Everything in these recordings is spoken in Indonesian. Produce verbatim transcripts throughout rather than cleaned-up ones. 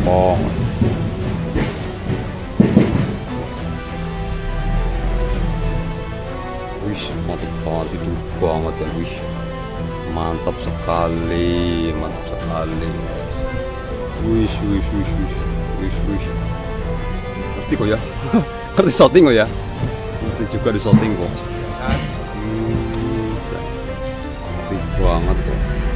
rempong. Wih, mantap banget, itu banget ya. Wih, mantap sekali, mantap sekali. Wih, wih, wih, wih, wih, wih. Ngerti kok ya? Ngerti shooting kok ya? Ngerti juga di shooting kok. Hmm, ngerti banget kok.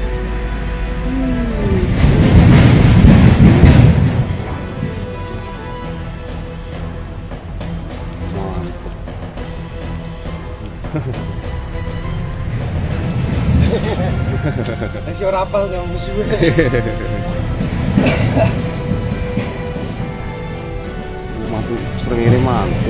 Masih ora apal sama musuhnya. Mantu srengenge mantu.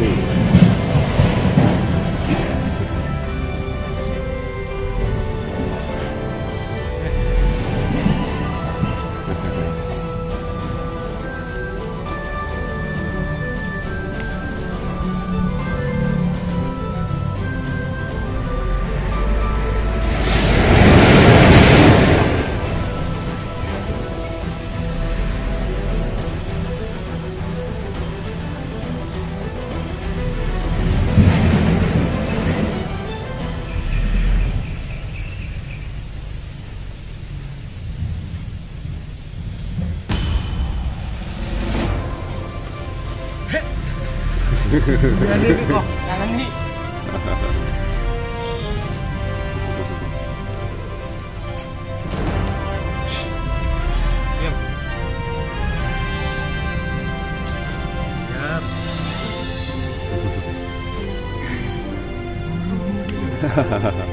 Jadi kok kangen nih. Diam. Siap.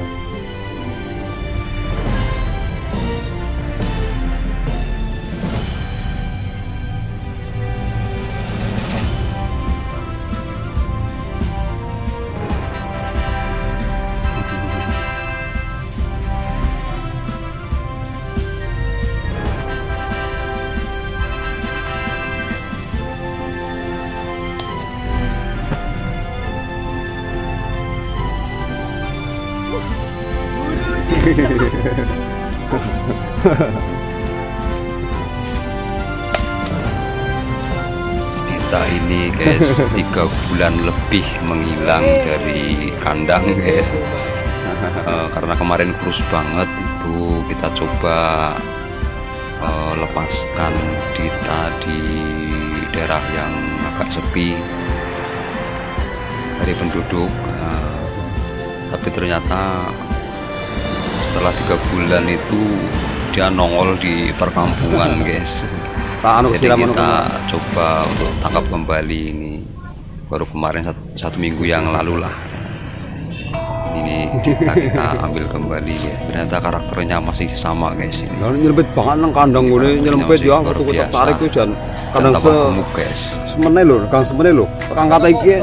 Kita ini guys tiga bulan lebih menghilang dari kandang guys. uh, karena kemarin kurus banget itu kita coba uh, lepaskan Dita di daerah yang agak sepi dari penduduk, uh, tapi ternyata setelah tiga bulan itu dia nongol di perkampungan guys. Jadi kita coba untuk tangkap kembali ini baru kemarin satu, satu minggu yang lalu lah. Ini kita, kita ambil kembali guys. Ternyata karakternya masih sama guys. Ini nyelempit banget nang kandang gue nyelempit ya, waktu kita tarik tuh dan kadang se gemuk guys. Semene lho, kang semene lho. Kang kata iki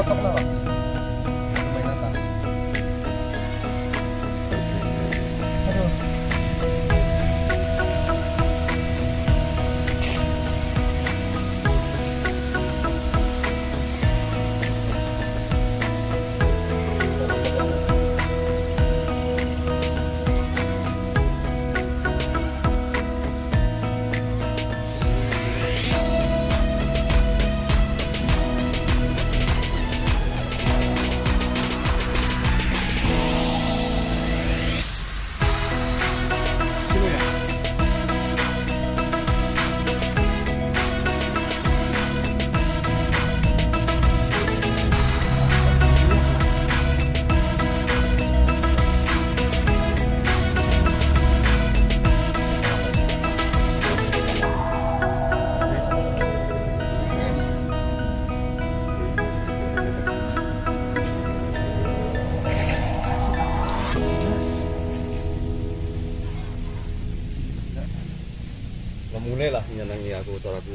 mulai lah nyenangi aku caraku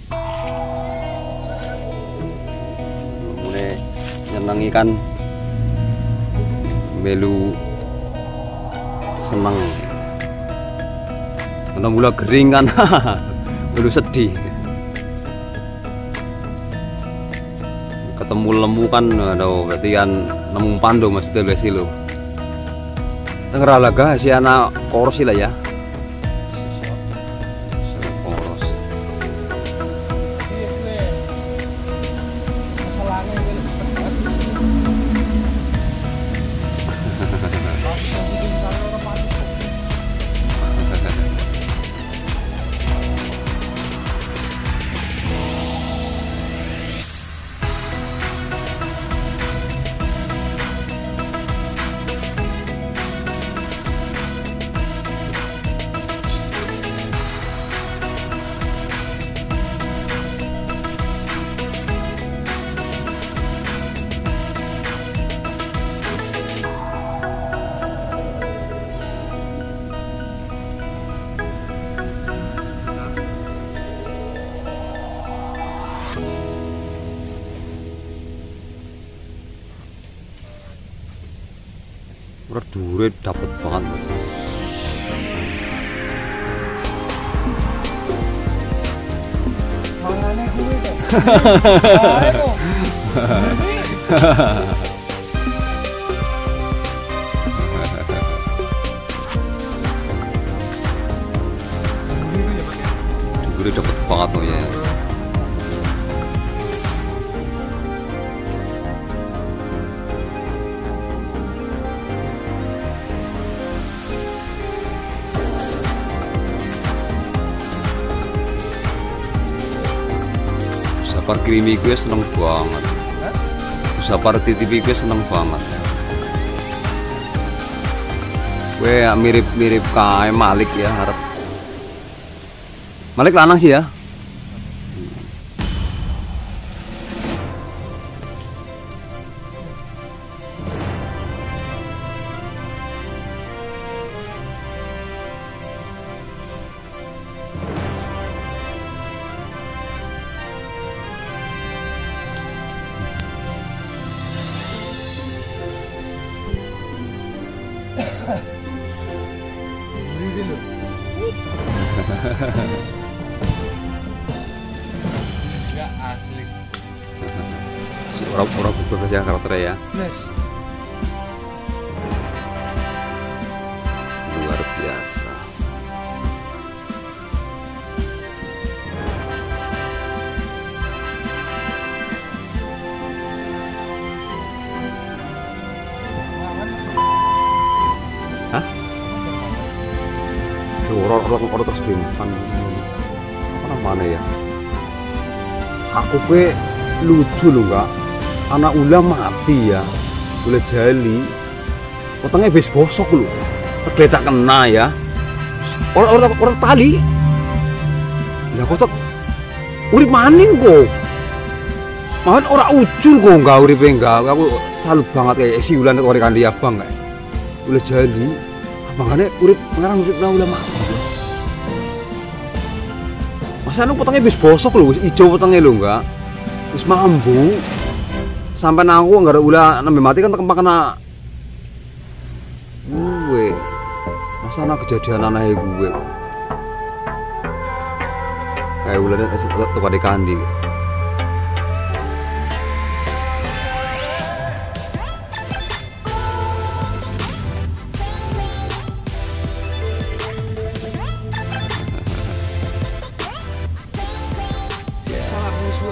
mulai nyenangi kan melu seneng karena mula gering kan melu sedih ketemu lemu kan aduh berarti kan nemu pandu masih terlesi lo tengeralaga si anak koros lah ya. Karena dure dapet banget. Mangane gue deh. Dure dapet banget loh ya. Sapar krimi gue seneng banget. Sapar T V gue seneng banget. Gue mirip-mirip kayak Malik ya harap. Malik lanang sih ya. Enggak asli. Orang-orang berbagai ya karakternya ya. Nes. Luar biasa. Hah? Orang-orang orang terus bimpan. Apa namanya ya? Aku gue lucu loh nggak? Anak ulah mati ya, ulah jali. Potongnya bis bosok loh. Tergeletak kena ya. Orang-orang orang tali. Lah kok urip maning kok. Makan orang ucul kok nggak urip enggak. Aku salut banget kayak si Ulan orang kandi abang kayak. Ulah jali. Makanya urip ngarang urip lah ulah mati. Masa anu potongnya bis bosok lho, hijau potongnya lho enggak. Terus mambu. Sampai nangku enggak ada ulah nembe mati kan tempat kena gue. Masa anak kejadian anaknya gue. Kayak ulahnya tepat di kandi. Salah musuh.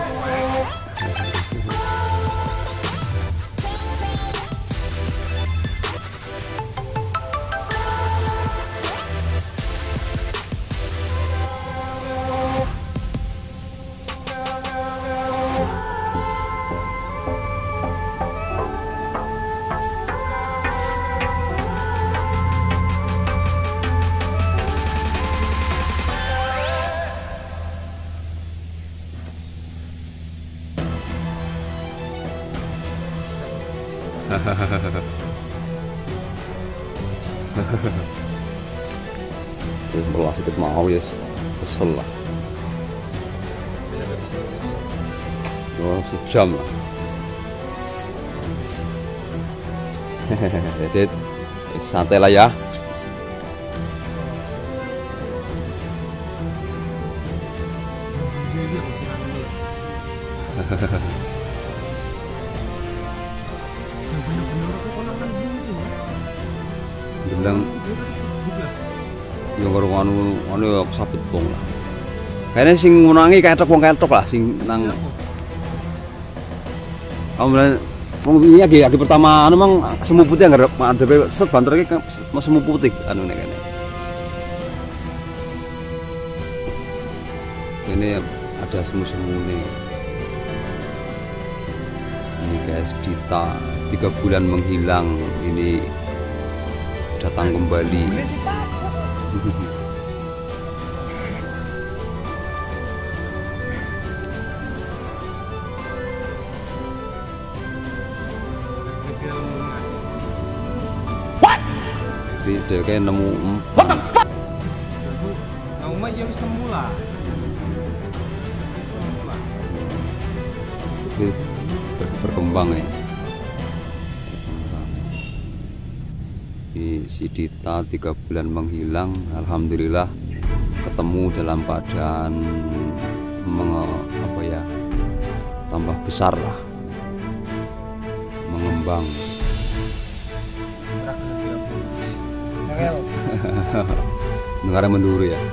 Terus melas ikut mau ya, kesel lah. Oh, sejam lah. Jadi santai lah ya. Bilang yang karo anu anu ya sabet wong lah. Kayaknya sing ngunangi ketok wong ketok lah sing nang. Kamu bilang wong ini lagi lagi pertama anu mang semu putih enggak ada set banter iki semu putih anu nek kene. Ini ada semu-semu nih. Ini guys, Dita tiga bulan menghilang ini datang kembali. What? Dia kayak nemu. What the fuck? Nah, umah ya wis nemu lah. Ber berkembang ya. Di si Dita tiga bulan menghilang, alhamdulillah ketemu dalam keadaan menge, apa ya tambah besar lah, mengembang. Dengar menduru ya.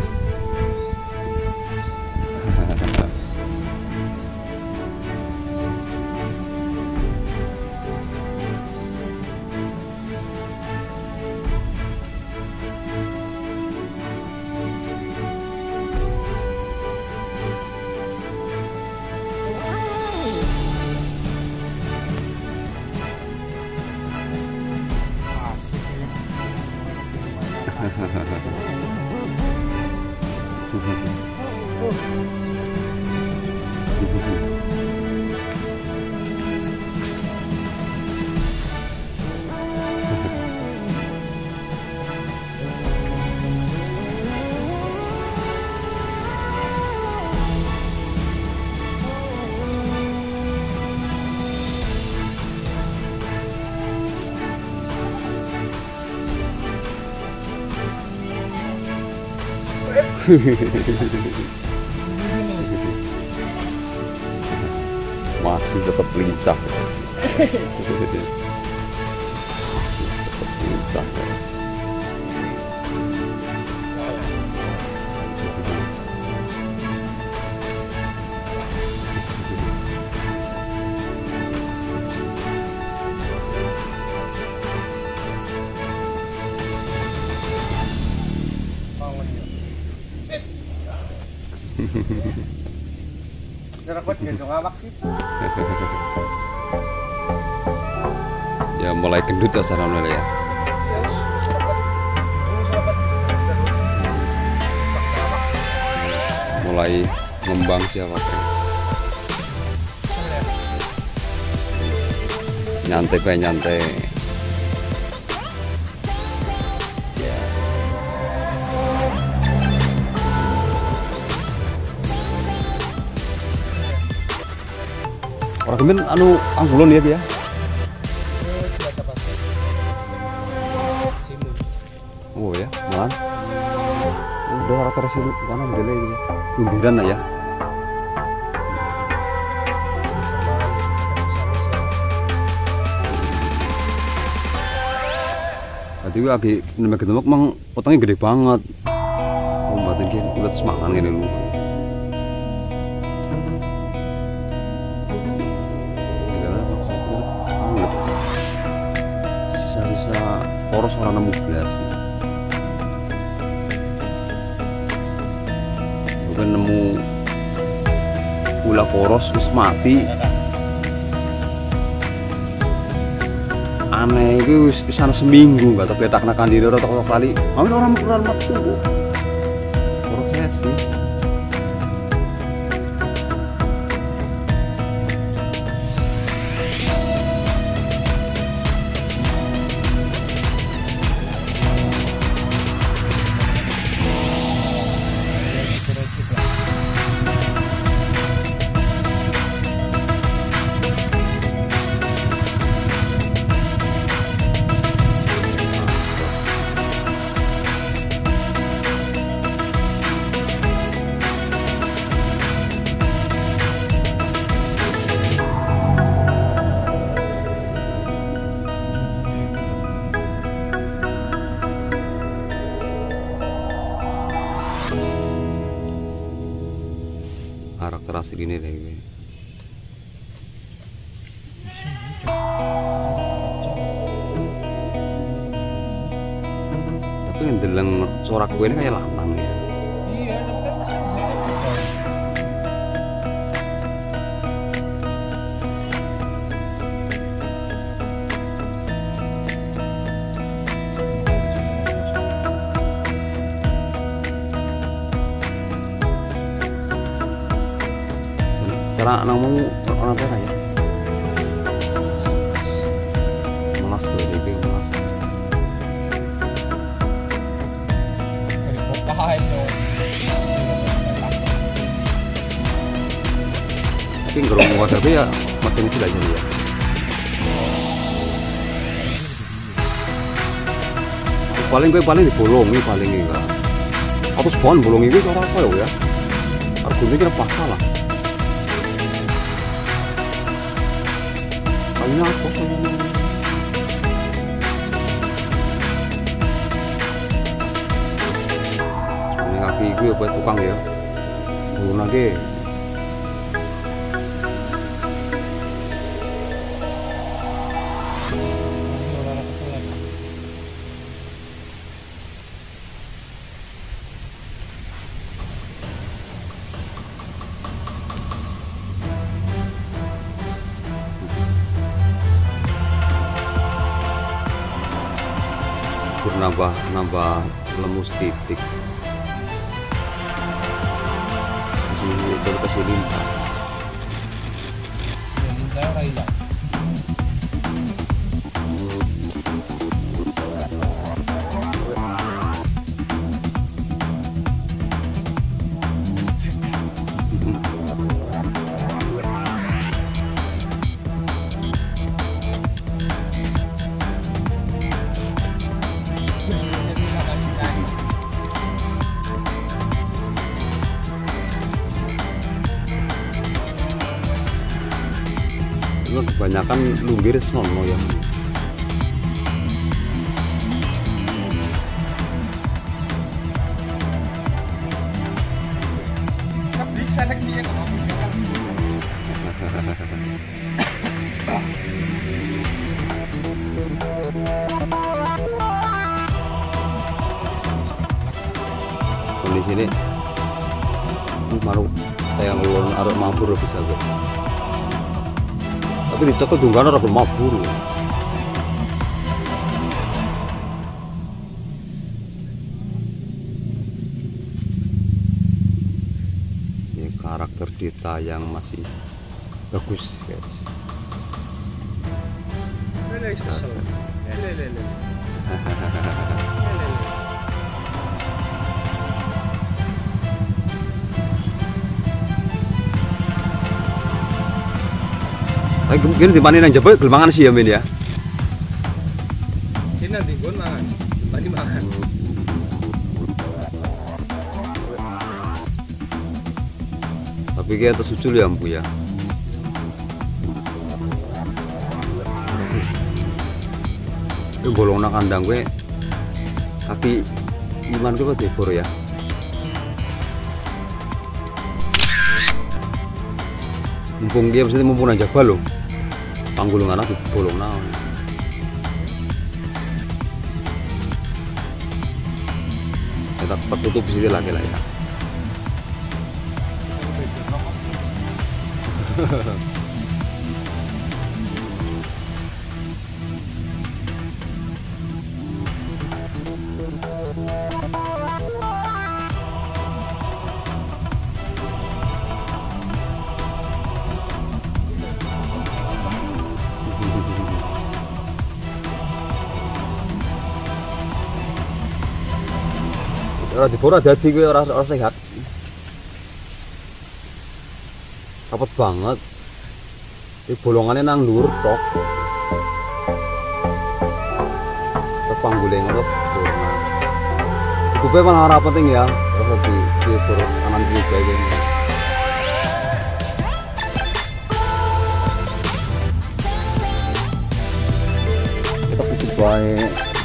Masih tetap lincah. Tetap lincah. Ya mulai gendut ya sarana ya. Mulai ngembang siapa kan. Nyantai pe nyantai. Orang kemen anu anggulon ya dia. Oh ya, malam. Udah rata-rata sih mana modelnya ini. Lumbiran lah ya. Tadi gue lagi nembak ketemu emang potongnya gede banget. Oh batin kan udah semangat gini lu. Poros orang enam belas. Bukan nemu ulah poros terus mati. Aneh itu bisa seminggu nggak tapi tak nakan diri atau kali. Amin orang kurang waktu. Porosnya sih. Karakter asli ini deh. Tapi ngedeleng corak gue ini kayak lanang ya. Iya, tapi kan masih Karena anakmu orang Tera ya. Malas tuh D P malas. Tapi ngerong mau tapi ya makin tidak jadi ya. paling gue paling dibolongi paling enggak. Aku sebulan bolongi gue cara apa ya? Argumennya kira pasal lah. Kayaknya apa sih? Ini kaki gue buat tukang ya. Turun lagi. nambah nambah lemus titik kasih itu kasih lintah kebanyakan lumbir sono ya. Bisa nek dia ngomong kondisi ini maru kayak ngelon arep mabur bisa gue. Tapi dicekut dungane ora mabur. Ini karakter Dita yang masih bagus, guys. Lele kesel. Lele lele. Mungkin di mana yang jebol gelmangan sih ya Min ya. Ini nanti gue mangan, tadi mangan. Tapi kayak tersucul ya Ampu ya. Ini bolong nak kandang gue, kaki iman gue debor ya. Mumpung dia mesti mumpung aja balong. Panggulungan aku bolong naon. Kita tetap tutup di sini lagi lah ya. Ora dibora dadi kowe ora ora sehat. Rapet banget. Iki bolongannya nang dhuwur tok. Tepanggule ngono. Tutupe malah ora penting ya. Terus di di turun kanan kiri bae ini. Kita putus bae.